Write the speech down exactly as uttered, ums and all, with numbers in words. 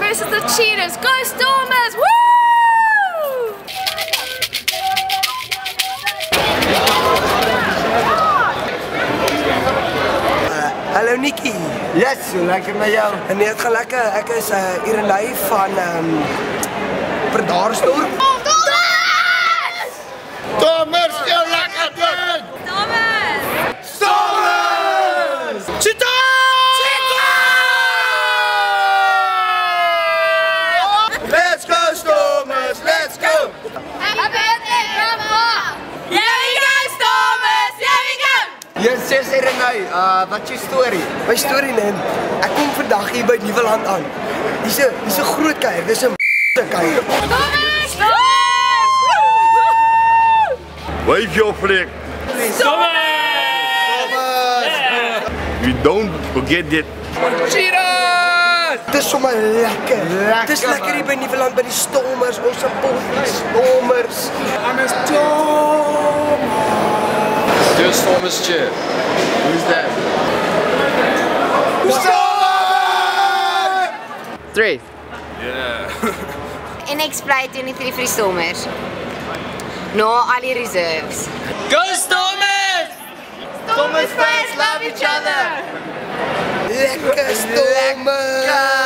versus the Cheetahs. Go Stormers! Woo! Hallo Nikki. Yes, so lekker met jou. En nee, het gaan lekker. Ek is uh, hier in Lei van um, Predarsdorp. Stormers! Stormers, jou lekker doen! Stormers! Stormers! Cheetahs! Cheetahs! Let's go Stormers, let's go! Happy birthday, Grandpa! Here we go, Stormers! Here we go! Yes, yes, Renai, uh, wat is je story? My storie neem, ek kom vandag hier by Newlands aan. Dis 'n dis 'n groot kuier, dis 'n kuier. Stormers! Stormers! Wave your flag. Stormers! We don't forget that. Cheetahs! Dit is sommer lekker. Lekker, Dis lekker man. hier by Newlands by die Stormers, ons support die Stormers. I'm a Stormers! Do a Stormers cheer. Who's that? Stormers! Three. En ek spray twenty-three vir die Stormers. No, al die reserves. Go Stormers! Stormers fans love each other! Lekker Stormers!